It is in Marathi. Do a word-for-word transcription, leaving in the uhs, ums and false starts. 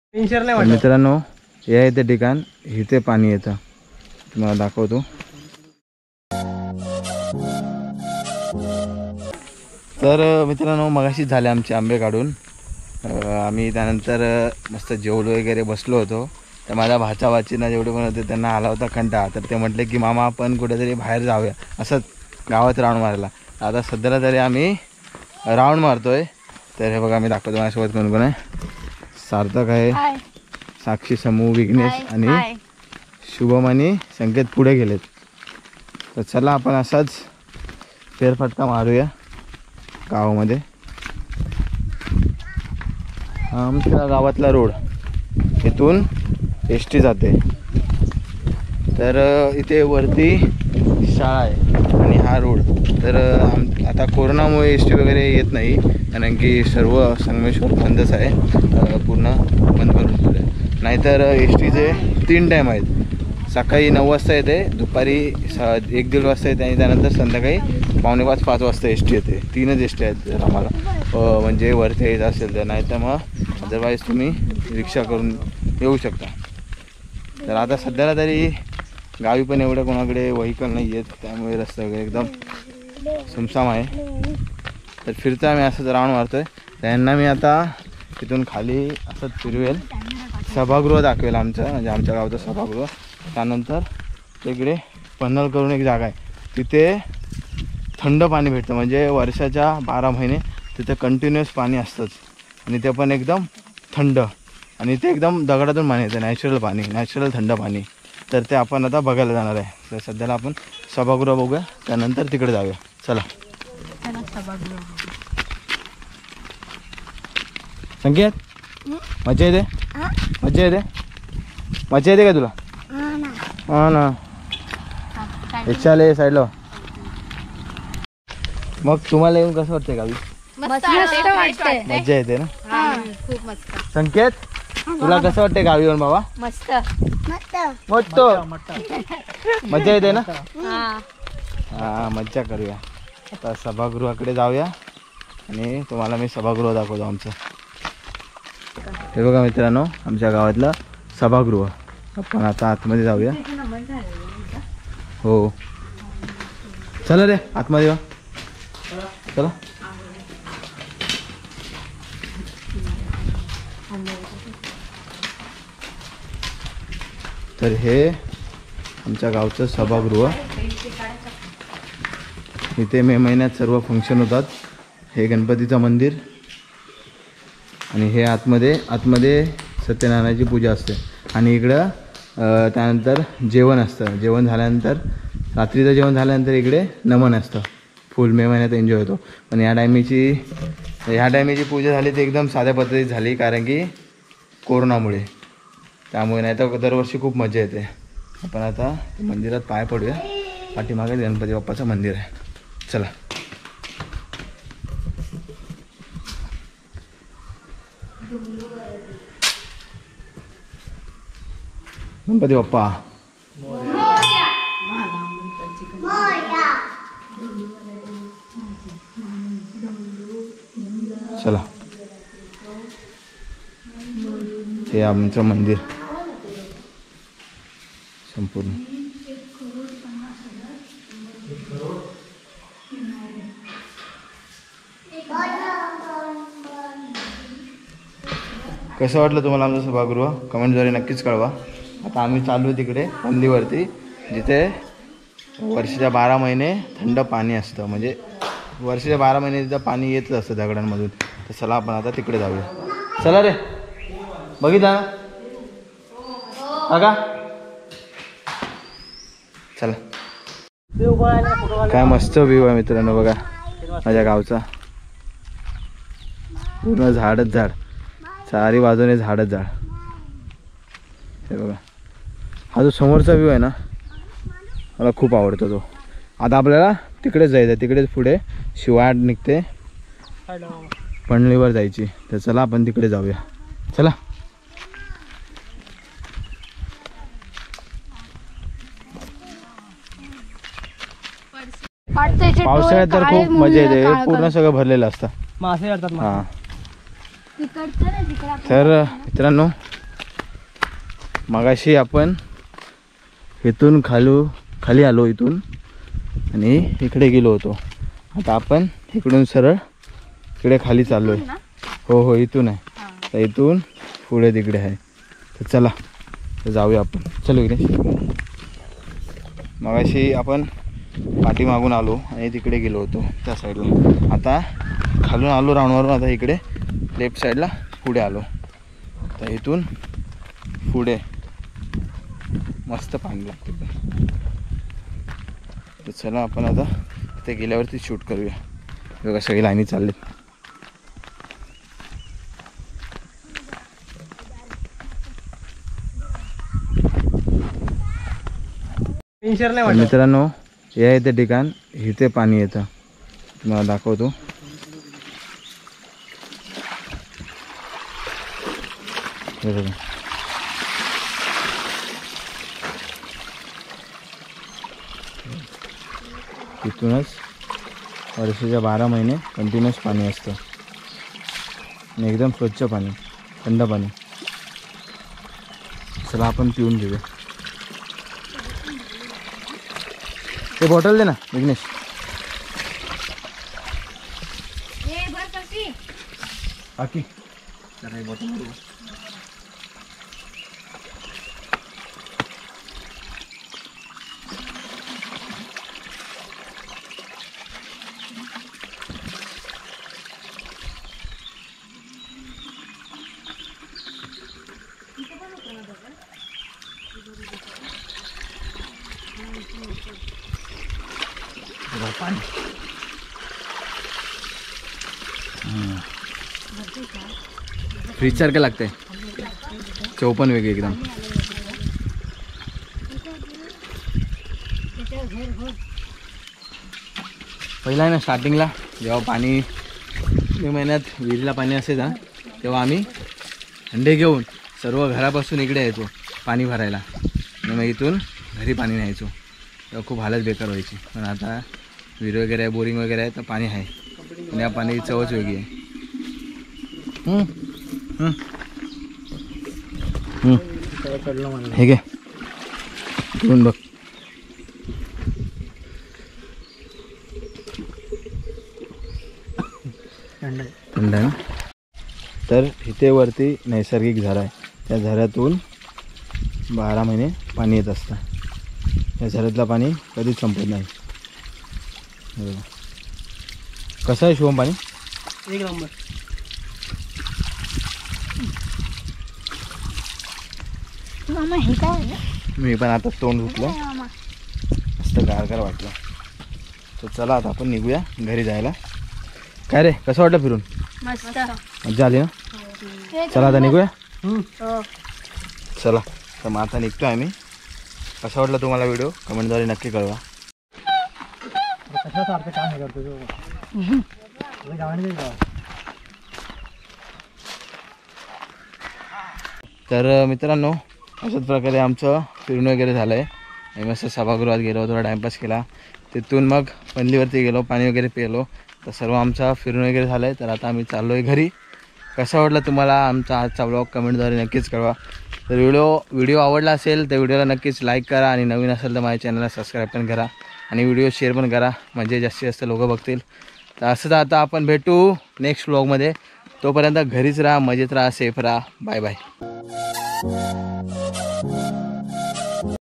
मित्रांनो हे आहे ते ठिकाण, इथे पाणी येतं, तुम्हाला दाखवतो। तर मित्रांनो मगाशी झाले आमचे आंबे काढून, आम्ही त्यानंतर मस्त जेवलो वगैरे बसलो होतो। तर माझा भाचा भाचीना जेवढे पण होते त्यांना आला होता कंटाळा, तर ते म्हटले की मामा आपण कुठेतरी बाहेर जाऊया असंच गावात राऊंड मारायला। आता सध्याला तरी आम्ही राऊंड मारतोय। तर हे बघा मी दाखवतो माझ्यासोबत कोण कोण आहे। सार्थक आहे, साक्षी, समूह, विघ्नेश आणि शुभम आणि संकेत पुढे गेलेत। तर चला आपण असाच फेरफटका मारूया गावामध्ये। आमच्या गावातला रोड, इथून एस टी जाते। तर इथे वरती शाळा आहे आणि हा रोड। तर आता कोरोनामुळे एस टी वगैरे येत नाही, कारण की सर्व संगमेश्वर बंदच आहे, पूर्ण बंद करून ठेवलं। नाहीतर एस टीचे तीन टाईम आहेत, सकाळी नऊ वाजता येते, दुपारी सा एक दीड वाजता येते आणि त्यानंतर संध्याकाळी पावणे पाच पाच वाजता एस टी येते। तीनच एस टी आहेत जर आम्हाला म्हणजे वरती यायचं असेल तर, नाही तर मग अदरवाईज तुम्ही रिक्षा करून येऊ शकता। तर आता सध्याला तरी गावी पण एवढं कोणाकडे व्हेकल नाही आहेत, त्यामुळे रस्ता वगैरे एकदम सुमसाम आहे। तर फिरतो आम्ही असंच राऊंड मारतोय। त्यांना मी आता तिथून खाली असंच फिरवेल, सभागृह दाखवेल आमचं, म्हणजे आमच्या गावचं सभागृह। त्यानंतर तिकडे पन्हाळ करून एक जागा आहे, तिथे थंड पाणी भेटतं, म्हणजे वर्षाच्या बारा महिने तिथे कंटिन्युअस पाणी असतंच आणि ते पण एकदम थंड, आणि ते एकदम दगडातून पाणी येतं, नॅचरल पाणी, नॅचरल थंड पाणी। तर ते आपण आता बघायला जाणार आहे। तर सध्याला आपण सभागृह बघूया, त्यानंतर तिकडे जाऊया। चला संकेत, मजा येते, मजा येते, मजा येते का तुला? हा ना, रिक्षाला साईडला। मग तुम्हाला येऊन कसं वाटतंय गावी? मजा येते ना, खूप मस्त। संकेत तुला कसं वाटतंय गावी येऊन बाबा? मस्त मस्त, मजा येते ना? हा मज्जा करूया। आता सभागृहाकडे जाऊया आणि तुम्हाला मी सभागृह दाखवतो आमचं। हे बघा मित्रांनो आमच्या गावातलं सभागृह। आपण आता आतमध्ये जाऊया। हो चला रे आतमध्ये जा, चला। तर हे आमच्या गावचं सभागृह, इथे मे महिन्यात सर्व फंक्शन होतात। हे गणपतीचं मंदिर आणि हे आतमध्ये आतमध्ये सत्यनारायणाची पूजा असते आणि इकडं त्यानंतर जेवण असतं। जेवण झाल्यानंतर रात्रीचं जेवण झाल्यानंतर इकडे नमन असतं, फुल मे महिन्यात एन्जॉय होतो। पण या टायमीची ह्या टायमीची पूजा झाली ती एकदम साध्या पद्धतीत झाली, कारण की कोरोनामुळे, त्यामुळे नाही तर दरवर्षी खूप मजा येते। आपण आता मंदिरात पाय पडूया, पाठीमागे गणपती बाप्पाचं मंदिर आहे। चला गणपती बाप्पा चला, हे आमचं मंदिर संपूर्ण। कसं वाटलं तुम्हाला आमचं सभागृह? कमेंटद्वारे नक्कीच कळवा। आता आम्ही चालू आहे तिकडे पंदीवरती, जिथे वर्षाच्या बारा महिने थंड पाणी असतं, म्हणजे वर्षाच्या बारा महिने तिथं पाणी येतच असतं दगडांमधून। तर चला आपण आता तिकडे जाऊया। चला रे, बघितला ना का? चला, काय मस्त व्ह्यू आहे मित्रांनो, बघा माझ्या गावचा, पूर्ण झाडच झाड, चारी बाजूने झाडच झाड। हे बघा हा जो समोरचा व्ह्यू आहे ना, मला खूप आवडतो तो। आता आपल्याला तिकडेच जायचं, तिकडेच पुढे शिवाड निघते, पनळीवर जायची। तर चला आपण तिकडे जाऊया, चला। पावसाळ्यात तर खूप मजा येते, पूर्ण सगळं भरलेलं असतं, मासे येतात। हां तर मित्रांनो मगाशी आपण इथून खालू खाली आलो इथून आणि इकडे गेलो होतो. आता आपण इकडून सरळ इकडे खाली चाललो आहे. हो हो इथून आहे. तर इथून पुढे तिकडे आहे. तर चला तर जाऊया आपण. चलो इकडे. मगाशी आपण पाठीमागून आलो आणि तिकडे गेलो होतो त्या साईडला. आता खालून आलो राऊंडवरून. आता इकडे लेफ्ट साईडला पुढे आलो. तर इथून पुढे मस्त पाणी लागते. तर चला आपण आता तिथे गेल्यावरती शूट करूया. बघा सगळी लाईनी चाललेत. मित्रांनो हे आहे ते ठिकाण. इथे पाणी येतं. तुम्हाला दाखवतो. हे बघा तिथूनच वर्षाच्या बारा महिने कंटिन्यूस पाणी असतं आणि एकदम स्वच्छ पाणी, थंड पाणी. चला आपण पिऊन घेऊया. ते बॉटल दे ना विघ्नेश. बाकी बॉटल पाणी. फ्रीज सारखं लागतंय. चव पण वेगळी एकदम. पहिला आहे ना स्टार्टिंगला जेव्हा पाणी मे महिन्यात विहिरीला पाणी असायचं तेव्हा आम्ही हंडे घेऊन सर्व घरापासून इकडे यायचो पाणी भरायला. आणि मग इथून घरी पाणी न्यायचो. तेव्हा खूप हालत बेकार व्हायची. पण आता विहीर वगैरे आहे, बोरिंग वगैरे आहे, तर पाणी आहे. आणि या पाण्याची चवच वेगळी आहे. हे घे घेऊन बघ. थंड आहे ना. तर इथे वरती नैसर्गिक झरा आहे. त्या झऱ्यातून बारा महिने पाणी येत असतं. या झऱ्यातलं पाणी कधीच संपत नाही. कसं आहे शिवम पाणी? एक नंबर. मी पण आता तोंड धुतलं. मस्त गारगार वाटलं. तर चला आता आपण निघूया घरी जायला. काय रे कसं वाटलं फिरून? मजा आली ना. चला आता निघूया. चला तर मग आता निघतो आम्ही. कसा वाटला तुम्हाला व्हिडिओ कमेंटद्वारे नक्की कळवा. तर मित्रांनो अशाच प्रकारे आमचं फिरून वगैरे झालं आहे. आम्ही मस्त सभागृहात गेलो, थोडा टाईमपास केला. तिथून मग पनलीवरती गेलो, पाणी वगैरे पिलो. तर सर्व आमचा फिरून वगैरे झालं आहे. तर आता आम्ही चाललो आहे घरी. कसा वाटला तुम्हाला आमचा आजचा व्लॉग कमेंटद्वारे नक्कीच कळवा. तर व्हिडिओ व्हिडिओ आवडला असेल तर व्हिडिओला नक्कीच लाईक करा. आणि नवीन असेल तर माझ्या चॅनलला सबस्क्राईब पण करा. आणि व्हिडिओ शेअर पण करा म्हणजे जास्तीत जास्त लोक बघतील. तर असंच आता आपण भेटू नेक्स्ट व्लॉगमध्ये. तोपर्यंत घरीच राहा, मजेत राहा, सेफ राहा. Bye bye.